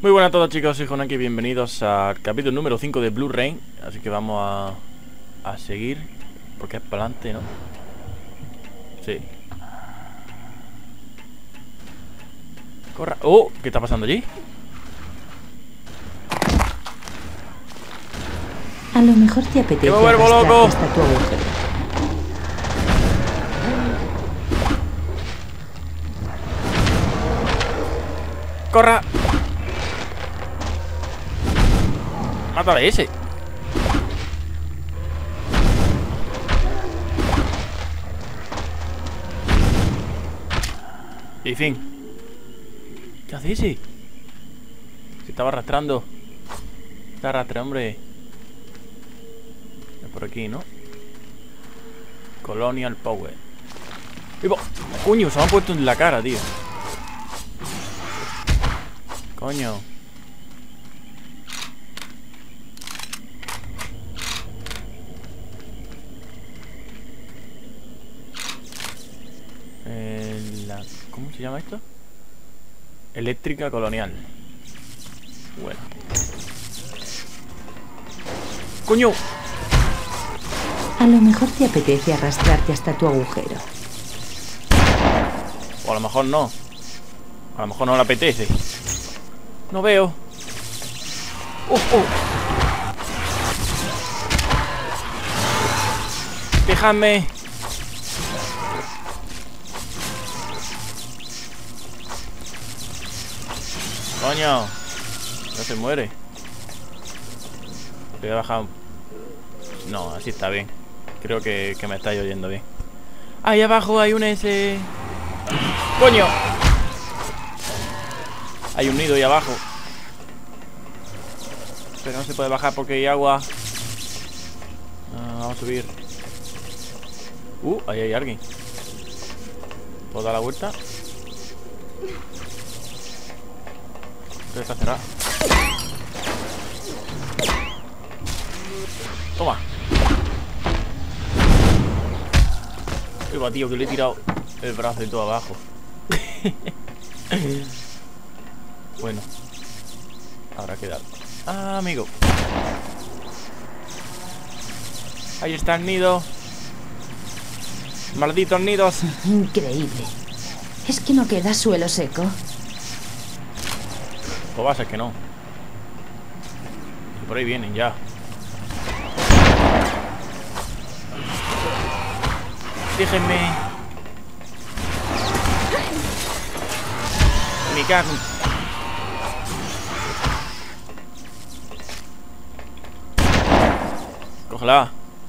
Muy buenas a todos, chicos, soy Jonaki, bienvenidos al capítulo número 5 de Blue Rain. Así que vamos a seguir, porque es para adelante, ¿no? Sí. Corra. ¡Oh! ¿Qué está pasando allí? A lo mejor te apetece ¡Que me vuelvo loco! hasta tu agujero. ¡Corra! ¡Mátale a ese! Y fin. ¿Qué hace ese? Se estaba arrastrando. Está arrastrando, hombre. Es por aquí, ¿no? Colonial Power. ¡Vivo! ¡Coño! Se me ha puesto en la cara, tío. Coño. ¿Cómo se llama esto? Eléctrica colonial. Bueno. ¡Coño! A lo mejor te apetece arrastrarte hasta tu agujero. O a lo mejor no. A lo mejor no le apetece. No veo. Déjame. Coño. No se muere. Voy a bajar. No, así está bien. Creo que me está oyendo bien. Ahí abajo hay un ese. ¡Coño! Hay un nido ahí abajo. Pero no se puede bajar porque hay agua. Vamos a subir. Ahí hay alguien. ¿Puedo dar la vuelta? Creo que está cerrado. Toma. Uy, tío, que le he tirado el brazo y todo abajo. Bueno. Habrá que dar. Ah, amigo. Ahí está el nido. Malditos nidos. Increíble. ¿Es que no queda suelo seco? Pues va a ser que no. Y por ahí vienen ya. Déjenme. Me cago. Cógela.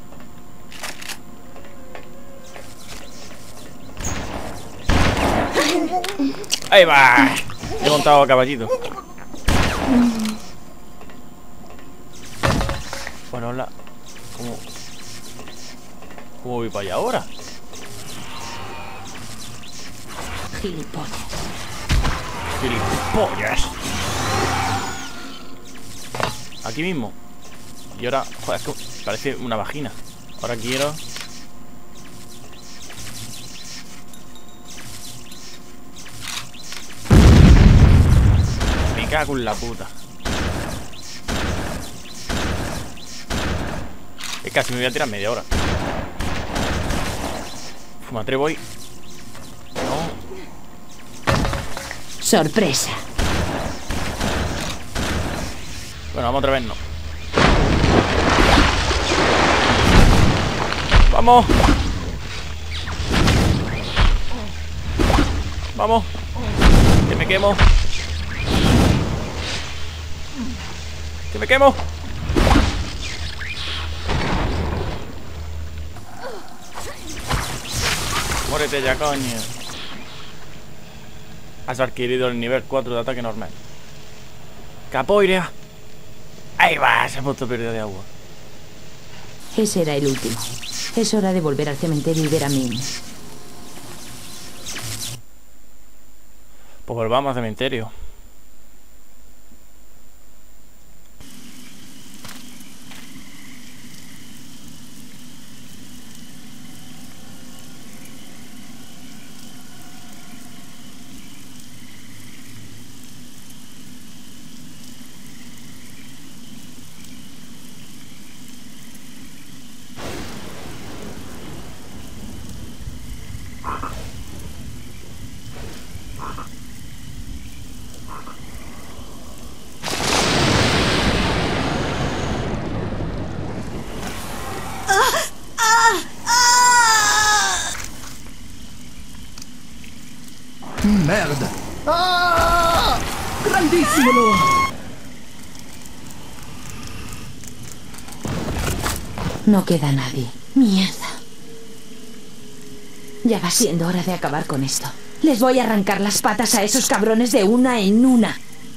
Ahí va. He montado a caballito. Bueno, hola. ¿Cómo voy para allá ahora? Gilipollas. ¡Gilipollas! Aquí mismo. Y ahora... Joder, es que parece una vagina. Ahora quiero... Me cago en la puta. Es casi me voy a tirar media hora. Me atrevo ahí. No. Sorpresa. Bueno, vamos otra vez, no. ¡Vamos! ¡Vamos! ¡Que me quemo! ¡Que me quemo! Muérete ya, coño. Has adquirido el nivel 4 de ataque normal. ¡Capoirea! ¡Ahí va! Se ha puesto pérdida de agua. Ese era el último. Es hora de volver al cementerio y ver a Min. Pues volvamos al cementerio. No queda nadie. Mierda. Ya va siendo hora de acabar con esto. Les voy a arrancar las patas a esos cabrones de una en una.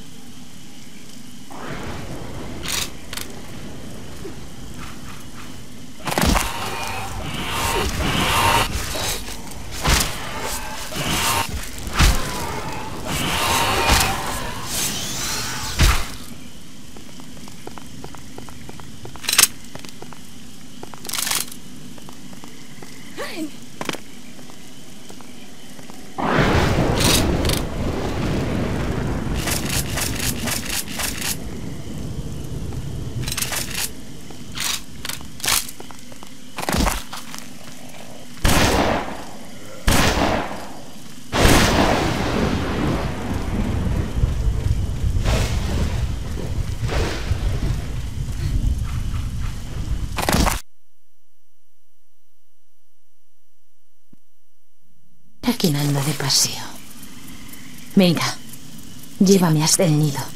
¿A quién anda de paseo? Venga, llévame hasta el nido.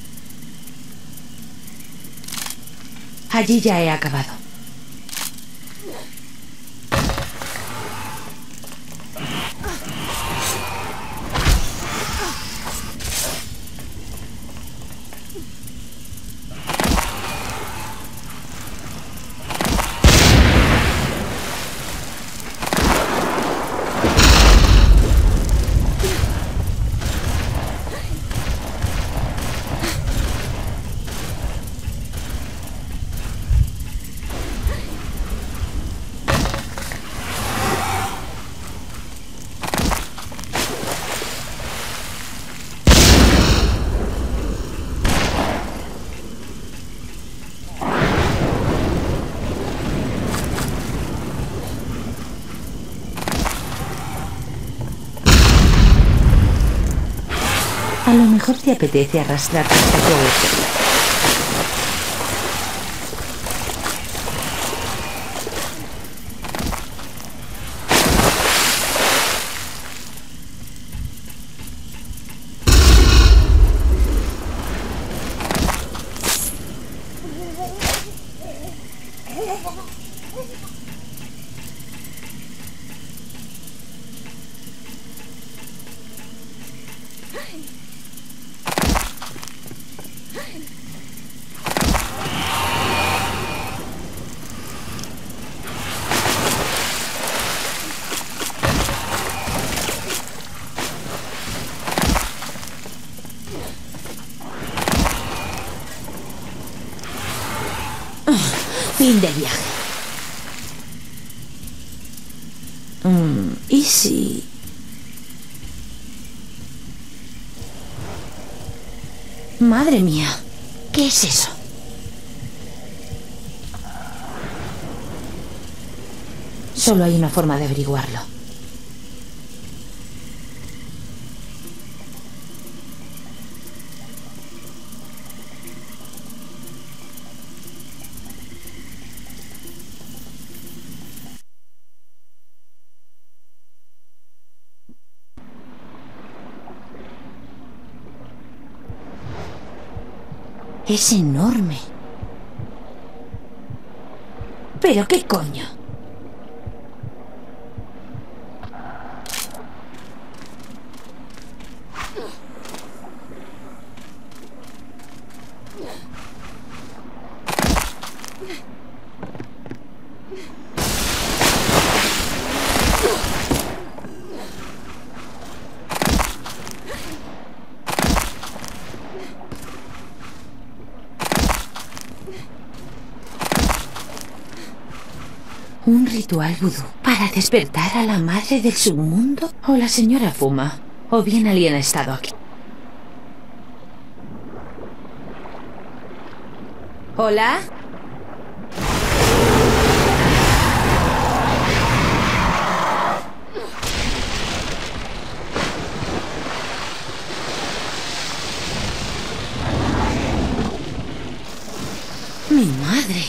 Allí ya he acabado. A lo mejor te apetece arrastrarte hasta tu agujero. Fin del viaje. ¿Y si...? Madre mía, ¿qué es eso? Solo hay una forma de averiguarlo. Es enorme. ¿Pero qué coño? Un ritual vudú para despertar a la madre del submundo. O la señora fuma, o bien alguien ha estado aquí. ¿Hola? Mi madre.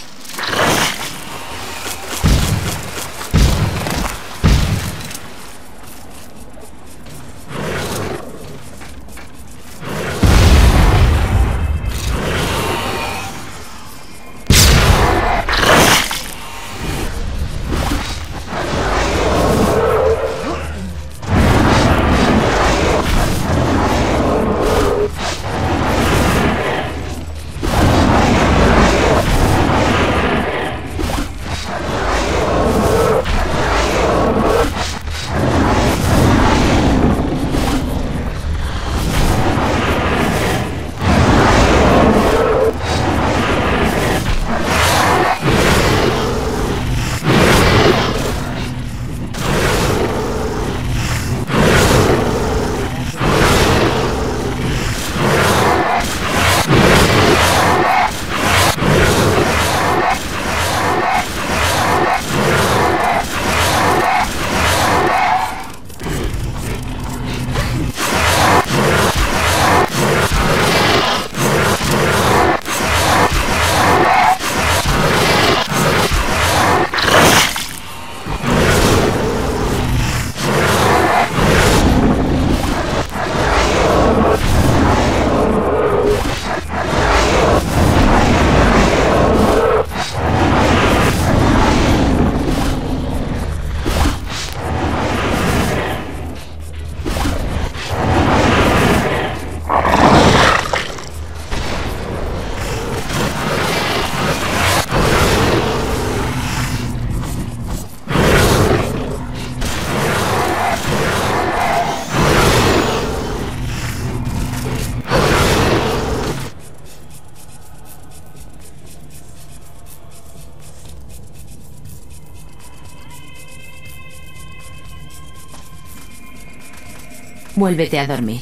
Vuélvete a dormir.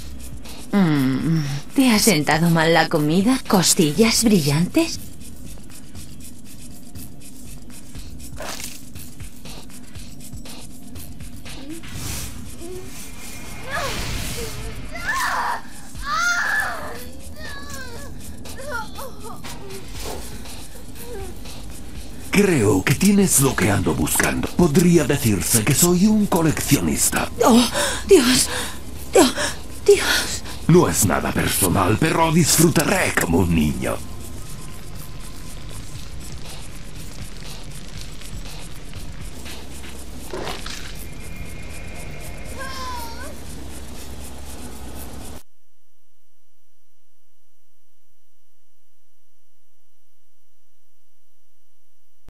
¿Te ha sentado mal la comida? ¿Costillas brillantes? Creo que tienes lo que ando buscando. Podría decirse que soy un coleccionista. ¡Oh, Dios! ¡Oh, Dios! No es nada personal, pero disfrutaré como un niño.